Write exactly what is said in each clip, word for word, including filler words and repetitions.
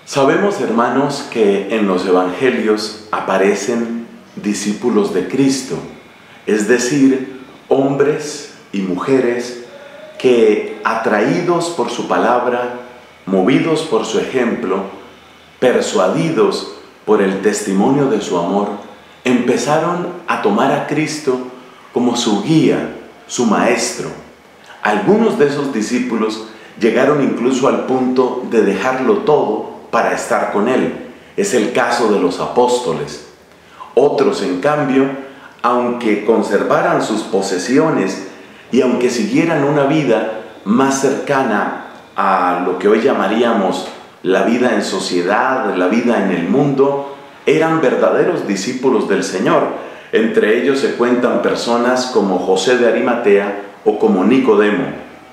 Sabemos, hermanos, que en los evangelios aparecen discípulos de Cristo, es decir, hombres y mujeres que, atraídos por su palabra, movidos por su ejemplo, persuadidos por el testimonio de su amor, empezaron a tomar a Cristo como su guía, su maestro. Algunos de esos discípulos llegaron incluso al punto de dejarlo todo para estar con Él. Es el caso de los apóstoles. Otros, en cambio, aunque conservaran sus posesiones y aunque siguieran una vida más cercana a lo que hoy llamaríamos la vida en sociedad, la vida en el mundo, eran verdaderos discípulos del Señor. Entre ellos se cuentan personas como José de Arimatea o como Nicodemo.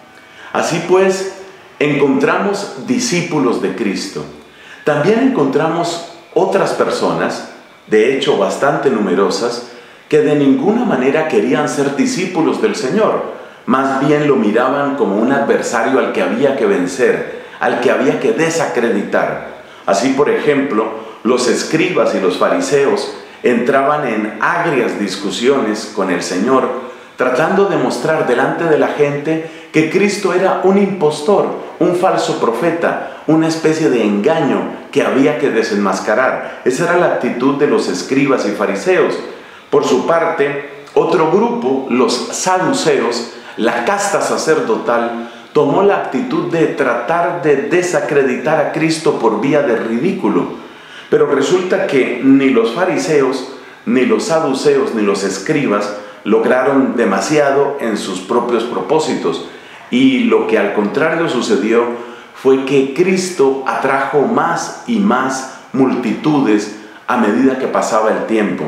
Así pues, encontramos discípulos de Cristo. También encontramos otras personas, de hecho bastante numerosas, que de ninguna manera querían ser discípulos del Señor. Más bien lo miraban como un adversario al que había que vencer, al que había que desacreditar. Así, por ejemplo, los escribas y los fariseos entraban en agrias discusiones con el Señor, tratando de mostrar delante de la gente que Cristo era un impostor, un falso profeta, una especie de engaño que había que desenmascarar. Esa era la actitud de los escribas y fariseos. Por su parte, otro grupo, los saduceos, la casta sacerdotal, tomó la actitud de tratar de desacreditar a Cristo por vía de ridículo. Pero resulta que ni los fariseos, ni los saduceos, ni los escribas lograron demasiado en sus propios propósitos. Y lo que al contrario sucedió fue que Cristo atrajo más y más multitudes a medida que pasaba el tiempo.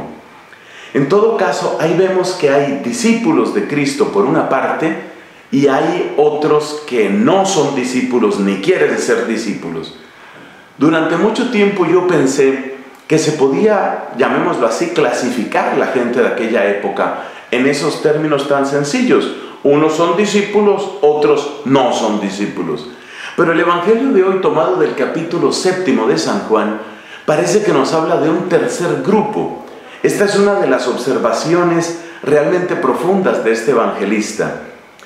En todo caso, ahí vemos que hay discípulos de Cristo por una parte y hay otros que no son discípulos ni quieren ser discípulos. Durante mucho tiempo yo pensé que se podía, llamémoslo así, clasificar la gente de aquella época en esos términos tan sencillos. Unos son discípulos, otros no son discípulos. Pero el Evangelio de hoy, tomado del capítulo séptimo de San Juan, parece que nos habla de un tercer grupo. Esta es una de las observaciones realmente profundas de este evangelista.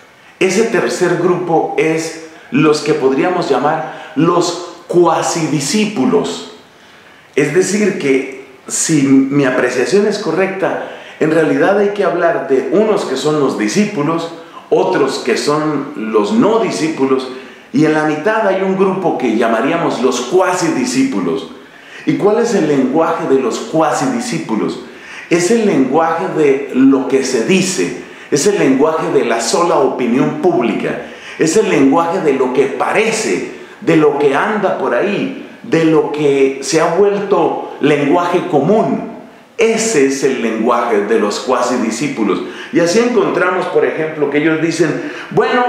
Ese tercer grupo es los que podríamos llamar los cuasidiscípulos. Es decir, que si mi apreciación es correcta, en realidad hay que hablar de unos que son los discípulos, otros que son los no discípulos, y en la mitad hay un grupo que llamaríamos los cuasidiscípulos. ¿Y cuál es el lenguaje de los cuasidiscípulos? Es el lenguaje de lo que se dice, es el lenguaje de la sola opinión pública, es el lenguaje de lo que parece, de lo que anda por ahí, de lo que se ha vuelto lenguaje común. Ese es el lenguaje de los cuasidiscípulos. Y así encontramos, por ejemplo, que ellos dicen, bueno,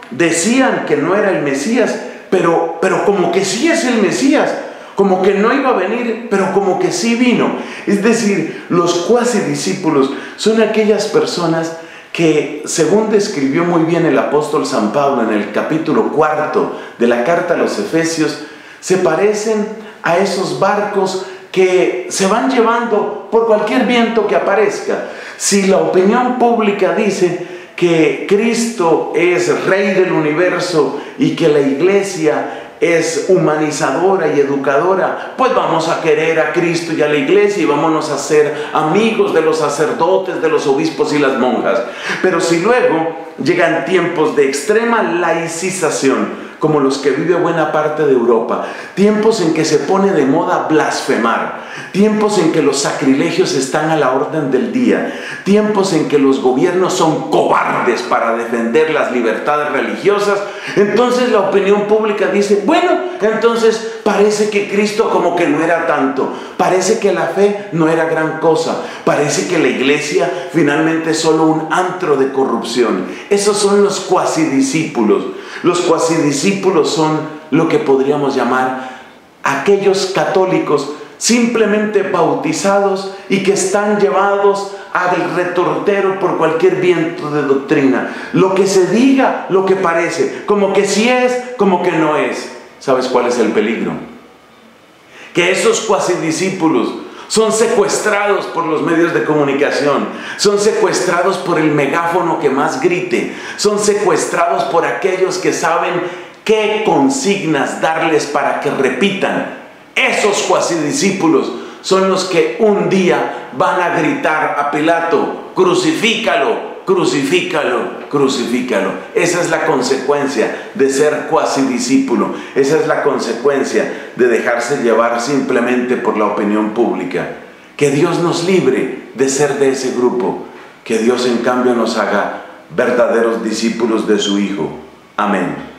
decían que no era el Mesías, pero, pero como que sí es el Mesías, como que no iba a venir, pero como que sí vino. Es decir, los cuasidiscípulos son aquellas personas que, según describió muy bien el apóstol San Pablo en el capítulo cuarto de la carta a los Efesios, se parecen a esos barcos que se van llevando por cualquier viento que aparezca. Si la opinión pública dice que Cristo es Rey del universo y que la iglesia es humanizadora y educadora, pues vamos a querer a Cristo y a la iglesia y vámonos a ser amigos de los sacerdotes, de los obispos y las monjas. Pero si luego llegan tiempos de extrema laicización, como los que vive buena parte de Europa, tiempos en que se pone de moda blasfemar, tiempos en que los sacrilegios están a la orden del día, tiempos en que los gobiernos son cobardes para defender las libertades religiosas, entonces la opinión pública dice, bueno, entonces parece que Cristo como que no era tanto, parece que la fe no era gran cosa, parece que la iglesia finalmente es solo un antro de corrupción. Esos son los cuasidiscípulos. Los cuasidiscípulos son lo que podríamos llamar aquellos católicos simplemente bautizados y que están llevados al retortero por cualquier viento de doctrina. Lo que se diga, lo que parece, como que sí es, como que no es. ¿Sabes cuál es el peligro? que esos cuasi discípulos son secuestrados por los medios de comunicación, son secuestrados por el megáfono que más grite, son secuestrados por aquellos que saben qué consignas darles para que repitan. Esos cuasi discípulos son los que un día van a gritar a Pilato: crucifícalo, crucifícalo, crucifícalo. Esa es la consecuencia de ser cuasi discípulo. Esa es la consecuencia de dejarse llevar simplemente por la opinión pública. Que Dios nos libre de ser de ese grupo. Que Dios en cambio nos haga verdaderos discípulos de su Hijo. Amén.